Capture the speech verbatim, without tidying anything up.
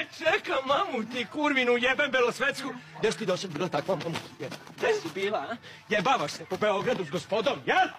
čekam, mamu ti kurvinu jebem belosvetsku. Gdje si ti dosad bila takva, mamu? Gdje si bila, a? Jebavaš se po Beogradu s gospodom, jel?